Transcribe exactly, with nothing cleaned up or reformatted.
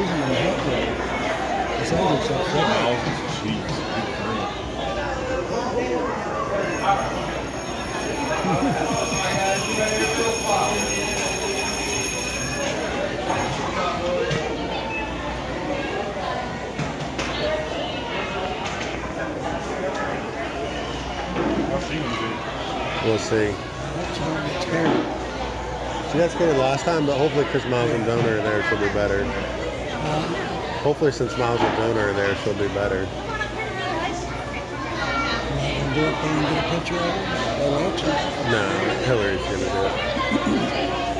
amazing on the hot road. The sounds are so We'll see. She got scared last time, but hopefully because Miles and Donor are there, she'll be better. Hopefully since Miles and Donor are there, she'll be better. Go up there and get a picture of her? No, Hillary's gonna do it.